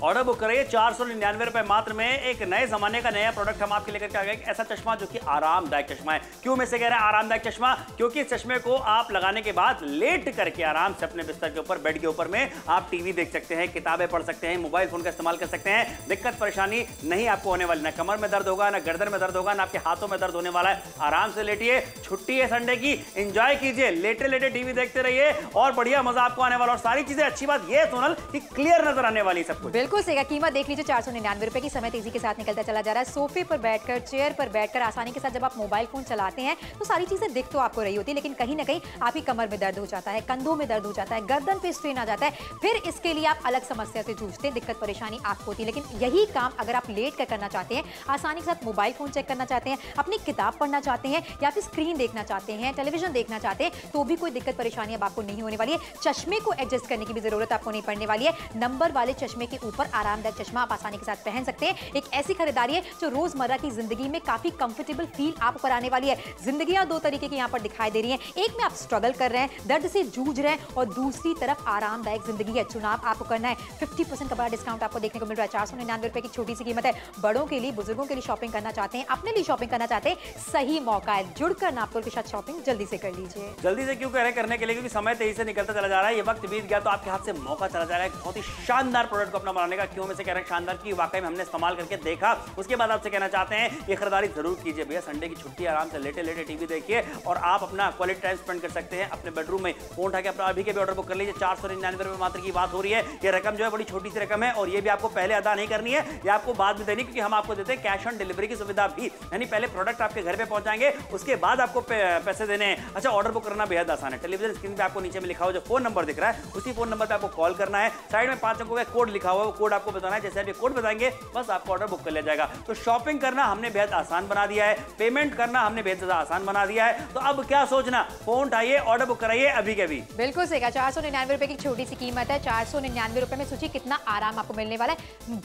ऑर्डर बुक करिए चार सौ निन्यानवे रुपए मात्र में। एक नए जमाने का नया प्रोडक्ट हम आपके लेकर के आ गए, ऐसा चश्मा जो कि आरामदायक चश्मा है। क्यों मैं से कह रहा है आरामदायक चश्मा? क्योंकि इस चश्मे को आप लगाने के बाद लेट करके आराम से अपने बिस्तर के ऊपर, बेड के ऊपर में आप टीवी देख सकते हैं, किताबें पढ़ सकते हैं, मोबाइल फोन का इस्तेमाल कर सकते हैं। दिक्कत परेशानी नहीं आपको होने वाली, ना कमर में दर्द होगा, ना गर्दन में दर्द होगा, ना आपके हाथों में दर्द होने वाला है। आराम से लेटिए, छुट्टी है संडे की, एंजॉय कीजिए, लेटे लेटे टीवी देखते रहिए और बढ़िया मजा आपको आने वाला। और सारी चीजें, अच्छी बात यह सोनल कि क्लियर नजर आने वाली सब कुछ। बिल्कुल सही। कीमत देख लीजिए, चार सौ निन्यानवे रुपए की। समय तेजी के साथ निकलता चला जा रहा है। सोफे पर बैठकर, चेयर पर बैठकर आसानी के साथ जब आप मोबाइल फोन चलाते हैं तो सारी चीजें दिख तो आपको रही होती है, लेकिन कहीं ना कहीं आपकी कमर में दर्द हो जाता है, कंधों में दर्द हो जाता है, गर्दन पे स्ट्रेन आ जाता है। फिर इसके लिए आप अलग समस्या से जूझते हैं, दिक्कत परेशानी आपको होती है। लेकिन यही काम अगर आप लेट कर करना चाहते हैं, आसानी के साथ मोबाइल फोन चेक करना चाहते हैं, अपनी किताब पढ़ना चाहते हैं या फिर स्क्रीन देखना चाहते हैं, टेलीविजन देखना चाहते हैं, तो भी कोई दिक्कत परेशानी अब आपको नहीं होने वाली है। चश्मे को एडजस्ट करने की भी जरूरत आपको नहीं पड़ने वाली है। नंबर वाले चश्मे के ऊपर आरामदायक चश्मा आप आसानी के साथ पहन सकते हैं। एक ऐसी खरीदारी है जो रोजमर्रा की जिंदगी में काफी कंफर्टेबल फील आप पर आने वाली है। जिंदगियां दो तरीके की यहां पर दिखाई दे रही हैं। एक में आप स्ट्रगल कर रहे हैं, दर्द से जूझ रहे हैं, और दूसरी तरफ आरामदायक जिंदगी है। चुनाव आपको करना है। फिफ्टी परसेंट का बड़ा डिस्काउंट आपको देखने को मिल रहा है। चार सौ निन्यानवे रुपए की छोटी सी कीमत है। बड़ों के लिए, बुजुर्गों के लिए शॉपिंग करना चाहते हैं, अपने लिए शॉपिंग करना चाहते हैं, सही मौका है। जुड़कर नापतोल के साथ शॉपिंग जल्दी से कर लीजिए। जल्दी से क्यों कह रहे हैं करने के लिए? क्योंकि समय तेजी से निकलता चला जा रहा है, ये वक्त बीत गया तो आपके हाथ से मौका चला जा रहा है बहुत ही शानदार प्रोडक्ट को अपना बनाने का। क्यों में से कह रहे हैं शानदार की वाकई में हमने इस्तेमाल करके देखा, उसके बाद आपसे कहना चाहते हैं ये खरीदारी जरूर कीजिए भैया। संडे की छुट्टी, आराम से लेटे लेटे टीवी देखिए और आप अपना क्वालिटी टाइम स्पेंड कर सकते हैं अपने बेडरूम में। फोन उठा के अपना अभी के भी ऑर्डर बुक कर लीजिए। चार सौ निन्यानवे रुपए मात्र की बात हो रही है। ये रकम जो है बड़ी छोटी सी रकम है और ये भी आपको पहले अदा नहीं करनी है, ये आपको बाद में देनी, क्योंकि हम आपको देते हैं कैश ऑन डिलीवरी की सुविधा भी। यानी पहले प्रोडक्ट आपके घर पे पहुंचाएंगे, उसके बाद आपको पैसे देने हैं। अच्छा, ऑर्डर बुक करना बेहद आसान है। टेलीविजन स्क्रीन पे आपको नीचे में लिखा हुआ जो फोन नंबर दिख रहा है, उसी फोन नंबर पे आपको कॉल करना है। साइड में पांच अंकों का कोड लिखा हुआ है, वो कोड आपको बताना है। जैसे आप ये कोड बताएंगे बस आपको ऑर्डर बुक कर लिया जाएगा। तो शॉपिंग करना हमने बेहद आसान बना दिया है, पेमेंट करना हमने बेहद ज्यादा आसान बना दिया है। तो अब क्या सोचना, फोन उठाइए, ऑर्डर बुक कराइए अभी के अभी। बिल्कुल सही। चार सौ निन्यानवे रुपए की छोटी सी कीमत है। चार सौ निन्यानवे रुपए में सोचिए कितना आराम आपको मिलने वाला है।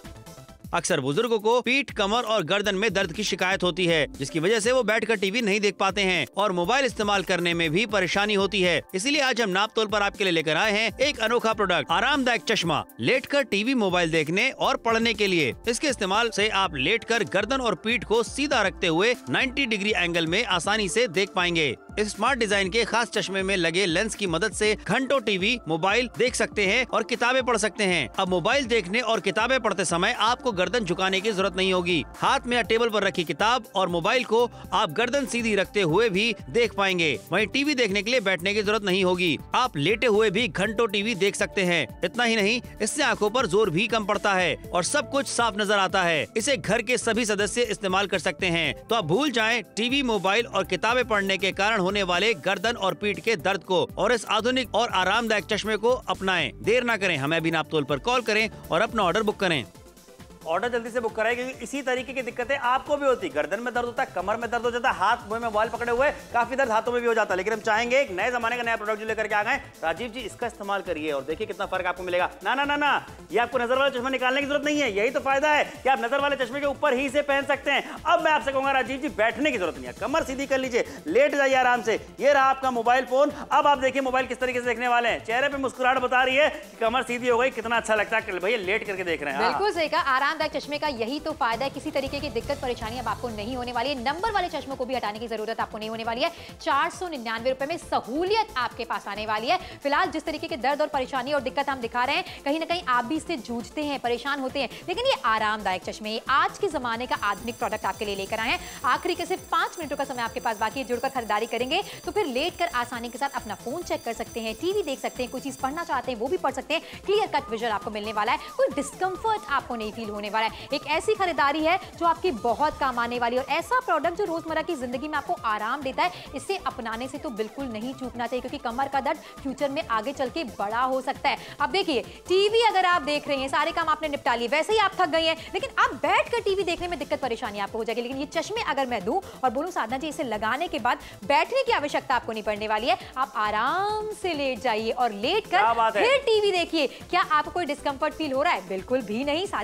अक्सर बुजुर्गों को पीठ, कमर और गर्दन में दर्द की शिकायत होती है, जिसकी वजह से वो बैठकर टीवी नहीं देख पाते हैं और मोबाइल इस्तेमाल करने में भी परेशानी होती है। इसीलिए आज हम नाप तोल पर आपके लिए लेकर आए हैं एक अनोखा प्रोडक्ट, आरामदायक चश्मा, लेटकर टीवी, मोबाइल देखने और पढ़ने के लिए। इसके इस्तेमाल से आप लेटकर गर्दन और पीठ को सीधा रखते हुए नब्बे डिग्री एंगल में आसानी से देख पाएंगे। इस स्मार्ट डिजाइन के खास चश्मे में लगे लेंस की मदद से घंटों टीवी, मोबाइल देख सकते हैं और किताबें पढ़ सकते हैं। अब मोबाइल देखने और किताबें पढ़ते समय आपको गर्दन झुकाने की जरूरत नहीं होगी। हाथ में या टेबल पर रखी किताब और मोबाइल को आप गर्दन सीधी रखते हुए भी देख पाएंगे। वहीं टीवी देखने के लिए बैठने की जरूरत नहीं होगी, आप लेटे हुए भी घंटों टीवी देख सकते हैं। इतना ही नहीं, इससे आंखों पर जोर भी कम पड़ता है और सब कुछ साफ नजर आता है। इसे घर के सभी सदस्य इस्तेमाल कर सकते हैं। तो आप भूल जाएं टीवी, मोबाइल और किताबें पढ़ने के कारण होने वाले गर्दन और पीठ के दर्द को और इस आधुनिक और आरामदायक चश्मे को अपनाएं। देर ना करें, हमें अभी नाप तोल पर कॉल करें और अपना ऑर्डर बुक करें। ऑर्डर जल्दी से बुक कराएं, क्योंकि इसी तरीके की दिक्कतें आपको भी होती। गर्दन में दर्द होता है, कमर में दर्द हो जाता है, हाथ मुंह में मोबाइल पकड़े हुए काफी दर्द हाथों में भी हो जाता है। लेकिन हम चाहेंगे एक नए जमाने का नया प्रोडक्ट जो लेकर के आ गए। राजीव जी, इसका इस्तेमाल करिए और देखिए कितना फर्क आपको मिलेगा। ना ना ना ना ये आपको नजर वाला चश्मा निकालने की जरूरत नहीं है। यही तो फायदा है कि आप नजर वाले चश्मे के ऊपर ही इसे पहन सकते हैं। अब मैं आपसे कहूंगा राजीव जी, बैठने की जरूरत नहीं है, कमर सीधी कर लीजिए, लेट जाइए आराम से। ये रहा आपका मोबाइल फोन। अब आप देखिए मोबाइल किस तरीके से देखने वाले हैं। चेहरे पे मुस्कुराहट बता रही है कि कमर सीधी हो गई, कितना अच्छा लगता है भैया लेट करके देख रहे हैं। बिल्कुल सही कहा। आरामदायक चश्मे का यही तो फायदा है, किसी तरीके की दिक्कत परेशानी अब आपको नहीं होने वाली है। नंबर वाले चश्मों को भी हटाने की जरूरत आपको नहीं होने वाली है। चार सौ निन्यानवे रुपए में सहूलियत आपके पास आने वाली है। फिलहाल जिस तरीके के दर्द और परेशानी और दिक्कत हम दिखा रहे हैं, कहीं ना कहीं आप भी इससे जूझते हैं, परेशान होते हैं, लेकिन ये आरामदायक चश्मे आज के जमाने का आधुनिक प्रोडक्ट आपके लिए लेकर आए हैं। आखिरी के सिर्फ पांच मिनटों का समय आपके पास बाकी है। जुड़कर खरीदारी करेंगे तो फिर लेट कर आसानी के साथ अपना फोन चेक कर सकते हैं, टीवी देख सकते हैं, कोई चीज पढ़ना चाहते हैं वो भी पढ़ सकते हैं। क्लियर कट विजन आपको मिलने वाला है, कोई डिस्कंफर्ट आपको नहीं फील होने वाला है। एक ऐसी खरीदारी है जो आपकी बहुत काम आने वाली है और ऐसा प्रोडक्ट जो रोजमर्रा की जिंदगी में आपको आराम देता है, इसे अपनाने से तो बिल्कुल नहीं चूकना चाहिए, क्योंकि कमर का दर्द फ्यूचर में आगे चल के बड़ा हो सकता है। अब देखिए, टीवी अगर आप देख रहे हैं, सारे काम आपने निपटा लिए, वैसे ही आप थक गए हैं, लेकिन आप बैठकर टीवी देखने में दिक्कत परेशानी आपको हो जाएगी। लेकिन ये चश्मे अगर मैं दूं और बोलूं साधना जी, इसे लगाने के बाद बैठने की आवश्यकता आपको नहीं पड़ने वाली है। आप आराम से लेट जाइए और लेट कर फिर टीवी देखिए। क्या आपको कोई डिस्कंफर्ट फील हो रहा है? बिल्कुल भी नहीं, सारी चीजें क्लियर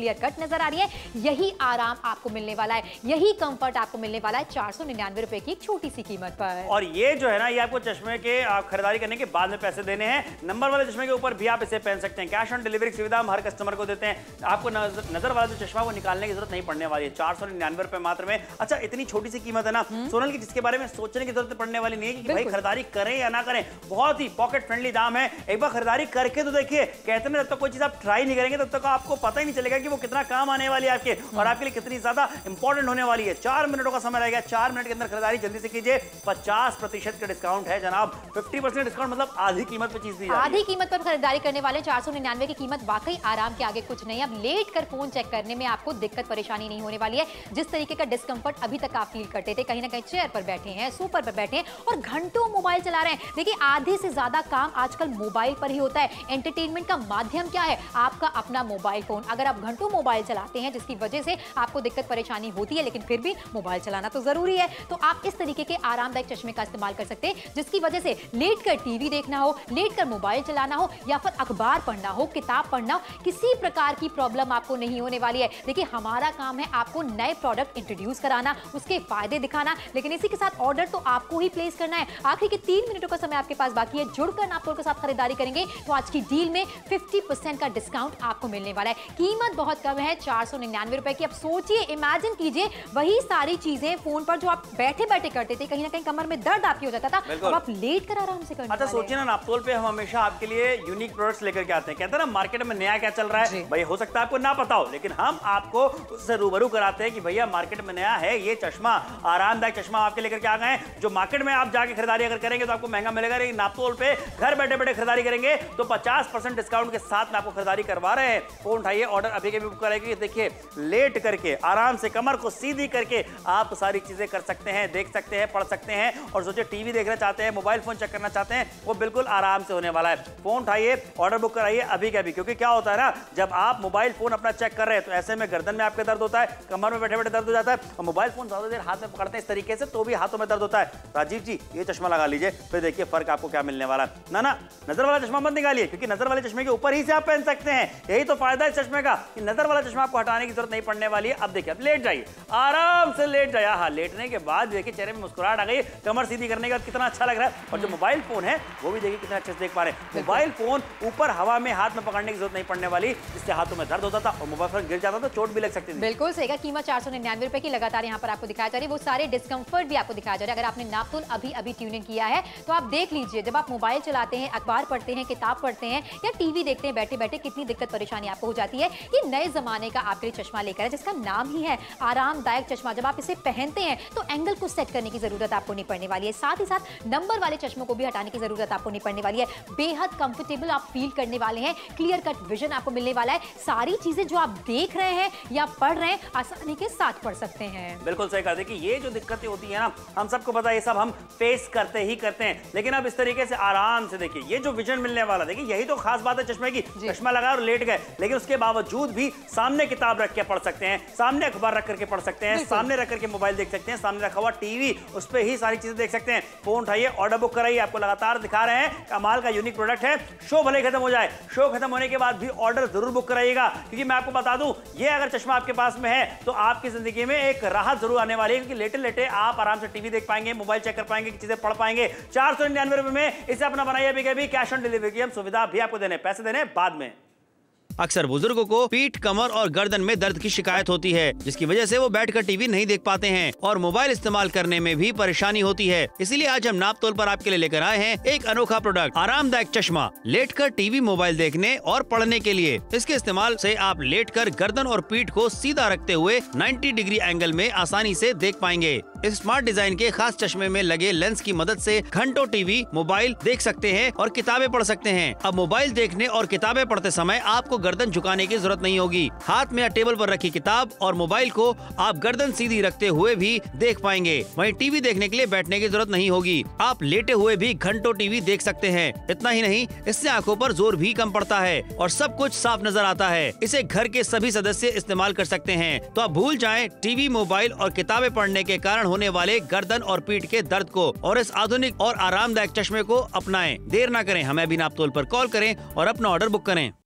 क्लियर कट नजर आ रही है। यही आराम आपको मिलने वाला है, यही कंफर्ट आपको मिलने वाला है चार सौ निन्यानवे रुपए की एक छोटी सी कीमत पर। और ये जो है ना, ये आपको चश्मे के आप खरीदारी करने के बाद में पैसे देने हैं। नंबर वाले चश्मे के ऊपर भी आप इसे पहन सकते हैं। कैश ऑन डिलीवरी सुविधा हम हर कस्टमर को देते हैं। आपको नजर वाला जो चश्मा वो निकालने की जरूरत नहीं पड़ने वाली है। चार सौ निन्यानवे रुपए मात्र में। अच्छा, इतनी छोटी सी कीमत है ना सोनल की, जिसके बारे में सोचने की जरूरत पड़ने वाली नहीं है कि भाई खरीदारी करें या ना करें। बहुत ही पॉकेट फ्रेंडली दाम है। एक बार खरीदारी करके तो देखिए, कहते हैं जब तक कोई चीज आप ट्राई नहीं करेंगे तब तक आपको पता ही नहीं चलेगा कि वो कितना काम आने वाली है आपके, और आपके लिए कितनी ज्यादा इंपॉर्टेंट होने वाली है। चार मिनटों का समय रहेगा, चार मिनट के अंदर खरीदारी जल्दी से कीजिए। पचास प्रतिशत का डिस्काउंट है जनाब। फिफ्टी परसेंट डिस्काउंट मतलब आधी कीमत पे चीज दी जाती है। आधी कीमत पर खरीदारी करने वाले चार सौ निन्यानवे की कीमत वाकई आराम के आगे कुछ नहीं। अब लेट कर फोन चेक करने में आपको दिक्कत परेशानी नहीं होने वाली है। जिस तरीके का डिस्कंफर्ट अभी तक आप फील करते थे, कहीं ना कहीं चेयर पर बैठे हैं, सोफा पर बैठे हैं और घंटों मोबाइल चला रहे हैं। देखिए, आधे से ज्यादा काम आजकल मोबाइल पर ही होता है। एंटरटेनमेंट का माध्यम क्या है? आपका अपना मोबाइल फोन। अगर आप घंटों मोबाइल चलाते हैं जिसकी वजह से आपको दिक्कत परेशानी होती है, लेकिन फिर भी मोबाइल चलाना तो जरूरी है, तो आप इस तरीके के आरामदायक चश्मे का इस्तेमाल कर सकते हैं, जिसकी वजह से लेट कर टीवी देखना हो, लेट कर मोबाइल चलाना हो या फिर अखबार पढ़ना हो, किताब पढ़ना हो, किसी प्रकार की प्रॉब्लम आपको नहीं होने वाली है। देखिए, हमारा काम है आपको नए प्रोडक्ट इंट्रोड्यूस कराना, उसके फायदे दिखाना, लेकिन इसी के साथ ऑर्डर तो आपको ही प्लेस करना है। आखिर के तीन मिनटों का समय आपके पास बाकी है। जुड़कर नापतोल के साथ खरीदारी करेंगे तो आज की डील में फिफ्टी परसेंट का डिस्काउंट आपको मिलने वाला है। कीमत बहुत कम है, चार सौ निन्यानवे रुपए की। अब सोचिए, इमेजिन कीजिए, वही सारी चीजें फोन पर जो आप बैठे बैठे करते थे, कहीं ना कहीं कमर में दर्द आपकी हो जाता था, अब आप लेट कर आराम से करने अच्छा, सोचिए ना, नापतोल पे हम हमेशा आपके लिए यूनिक प्रोडक्ट्स लेकर के आते हैं। कहते हैं ना, मार्केट में नया क्या चल रहा है, भाई हो सकता है आपको ना पता हो, लेकिन हम आपको उससे रूबरू कराते हैं कि भैया मार्केट में नया है ये चश्मा, आरामदायक चश्मा आपके लेकर के आ गए हैं। जो मार्केट में आप जाके खरीदारी अगर करेंगे तो आपको महंगा मिलेगा, लेकिन नापतोल पे घर बैठे बैठे खरीदारी करेंगे तो पचास परसेंट डिस्काउंट के साथ में आपको खरीदारी करवा रहे हैं। फोन उठाइए, ऑर्डर अभी के भी बुक करेंगे। देखिए, लेट करके आराम से कमर को सीधी करके आप सारी चीजें कर सकते हैं, देख सकते हैं, पढ़ सकते हैं। और सोचिए, टीवी देखना चाहते हैं, मोबाइल फोन चेक करना चाहते हैं, वो बिल्कुल आराम से होने वाला है। फोन उठाइए, ऑर्डर बुक कराइए अभी के अभी, क्योंकि क्या होता है ना, जब आप मोबाइल फोन अपना चेक कर रहे हैं तो ऐसे में गर्दन में आपके दर्द होता है, कमर में बैठे बैठे दर्द हो जाता है, और मोबाइल फोन ज्यादा देर हाथ में पकड़ते हैं इस तरीके से तो भी हाथों में दर्द होता है। राजीव जी, ये चश्मा लगा लीजिए, फिर देखिए फर्क आपको क्या मिलने वाला है। ना ना, नजर वाला चश्मा मत निकालिए, क्योंकि नजर वाले चश्मे के ऊपर ही से आप पहन सकते हैं। यही तो फायदा है चश्मे का कि नजर वाला चश्मा आपको हटाने की जरूरत नहीं पड़ने वाली है। अब देखिए, अब लेट जाइए, आराम से लेट जाइए। हाँ, लेटने के बाद देखिए चेहरे में मुस्कुराहट आ गई, कमर सीधी करने के बाद कितना अच्छा लग रहा है। और जो मोबाइल फोन है वो भी देखिए कितना अच्छे से देख पा रहे हैं। मोबाइल फोन ऊपर हवा में हाथ में पकड़ने की जरूरत नहीं पड़ने वाली, जिससे हाथों में दर्द होता था और मोबाइल फोन गिर जाता था, चोट भी लग सकती थी। बिल्कुल सही कहा। कीमत चार सौ निन्यानवे रुपए की लगातार यहाँ पर आपको दिखाया जा रही है, वो सारे डिस्कंफर्ट भी आपको दिखाया जा रहा है। अगर आपने नापतोल अभी अभी ट्यून इन किया है तो आप देख लीजिए, जब आप मोबाइल चलाते हैं, अखबार पढ़ते हैं, किताब पढ़ते हैं या टीवी देखते हैं बैठे बैठे, कितनी दिक्कत परेशानी आपको हो जाती है। ये नए जमाने का आपके लिए चश्मा लेकर है, जिसका नाम ही है आरामदायक चश्मा। जब आप इसे पहनते हैं तो एंगल को सेट करने की जरूरत आपको नहीं पड़ने वाली है, साथ ही साथ नंबर वाले चश्मों को भी हटाने की जरूरत आपको नहीं पड़ने वाली है। बेहद कंफर्टेबल आप फील करने वाले हैं, क्लियर कट विजन आपको मिलने वाला है। सारी चीजें जो आप देख रहे हैं या पढ़ रहे हैं, आसानी के साथ पढ़ सकते हैं। बिल्कुल सही कहा। देखिए, ये जो दिक्कतें होती है ना, हम सबको पता है, ये सब हम फेस करते ही करते हैं, लेकिन अब इस तरीके से आराम से देखिए, ये जो विजन मिलने वाला, देखिए यही तो खास बात है चश्मे की। चश्मा लगा और लेट गए, लेकिन उसके बावजूद भी सामने किताब रख के पढ़ सकते हैं, सामने अखबार रख करके पढ़ सकते हैं, सामने रख करके मोबाइल देख सकते हैं, सामने रखा हुआ टीवी, उस पर ही सारी चीजें देख सकते हैं। फोन उठाइए, ऑर्डर बुक कराइए, आपको लगातार दिखा रहे हैं, कमाल का यूनिक प्रोडक्ट है। शो भले खत्म हो जाए, शो खत्म होने के बाद भी ऑर्डर जरूर बुक कराइएगा, क्योंकि मैं आपको बता दूं, ये अगर चश्मा आपके पास में है तो आपकी जिंदगी में एक राहत जरूर आने वाली है, क्योंकि लेटे लेटे आप आराम से टीवी देख पाएंगे, मोबाइल चेक कर पाएंगे, चीजें पढ़ पाएंगे। चार सौ निन्यानवे रुपए में इसे अपना बनाइए अभी के अभी। कैश ऑन डिलीवरी की हम सुविधा भी आपको देने, पैसे देने बाद में। अक्सर बुजुर्गों को पीठ, कमर और गर्दन में दर्द की शिकायत होती है, जिसकी वजह से वो बैठकर टीवी नहीं देख पाते हैं और मोबाइल इस्तेमाल करने में भी परेशानी होती है। इसीलिए आज हम नापतोल पर आपके लिए लेकर आए हैं एक अनोखा प्रोडक्ट, आरामदायक चश्मा, लेटकर टीवी, मोबाइल देखने और पढ़ने के लिए। इसके इस्तेमाल से आप लेटकर गर्दन और पीठ को सीधा रखते हुए नब्बे डिग्री एंगल में आसानी से देख पाएंगे। इस स्मार्ट डिजाइन के खास चश्मे में लगे लेंस की मदद से घंटों टीवी, मोबाइल देख सकते हैं और किताबें पढ़ सकते हैं। अब मोबाइल देखने और किताबें पढ़ते समय आपको गर्दन झुकाने की जरूरत नहीं होगी। हाथ में या टेबल पर रखी किताब और मोबाइल को आप गर्दन सीधी रखते हुए भी देख पाएंगे। वहीं टीवी देखने के लिए बैठने की जरूरत नहीं होगी, आप लेटे हुए भी घंटों टीवी देख सकते हैं। इतना ही नहीं, इससे आंखों पर जोर भी कम पड़ता है और सब कुछ साफ नजर आता है। इसे घर के सभी सदस्य इस्तेमाल कर सकते हैं। तो आप भूल जाएं टीवी, मोबाइल और किताबें पढ़ने के कारण होने वाले गर्दन और पीठ के दर्द को और इस आधुनिक और आरामदायक चश्मे को अपनाएं। देर ना करें, हमें अभी नापतोल पर कॉल करें और अपना ऑर्डर बुक करें।